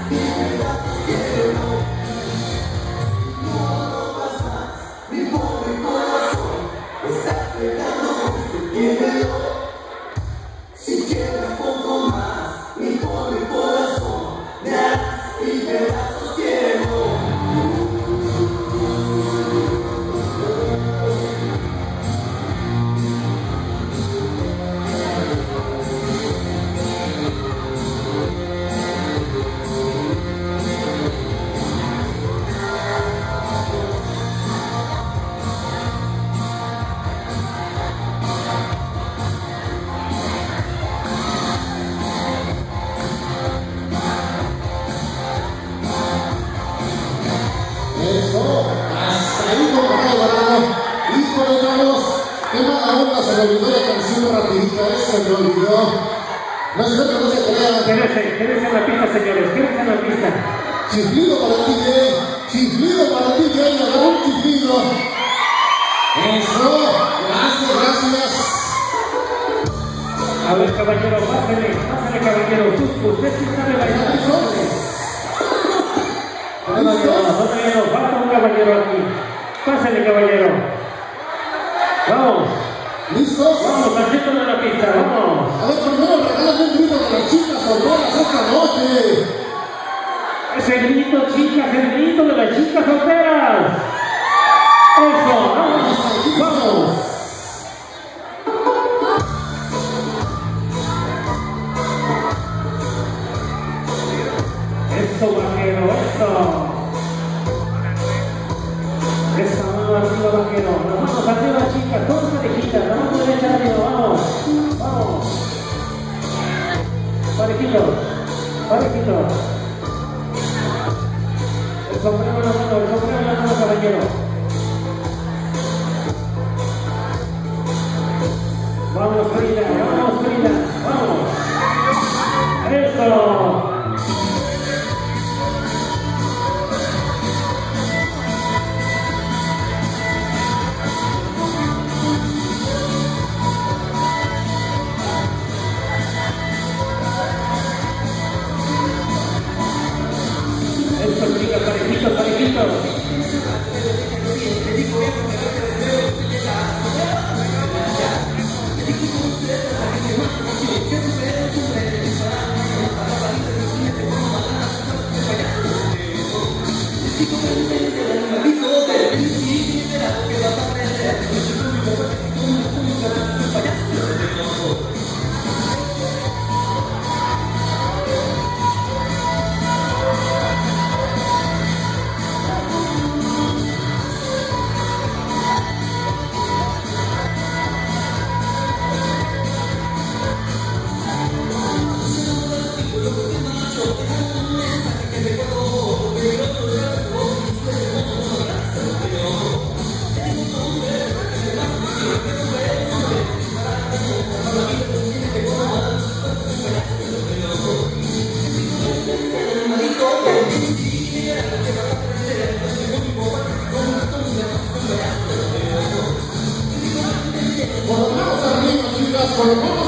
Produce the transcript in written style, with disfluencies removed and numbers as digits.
Quédense en la pista, señores, quédense en la pista. Chiflido para el DJ, agarró un chiflido. Eso, gracias. A ver, caballero, pásale, caballero. Usted sí sabe bailar. Falta un caballero aquí. Pásale, caballero. Vamos. ¿Listos? Vamos, machito de la pista, vamos. A ver, primero regálame un grito de las chicas solteras esta noche. Ese grito, chicas, el grito de las chicas solteras. Eso, vamos. Eso, vaquero, eso. Esa mano arriba, vaquero. Las manos arriba, chicas, todas parejitas. La mano derecha arriba, vamos. Parejitos. El sombrero en la mano, caballero. Vamos, Frida, vamos. Eso. Parejitos. Con las manos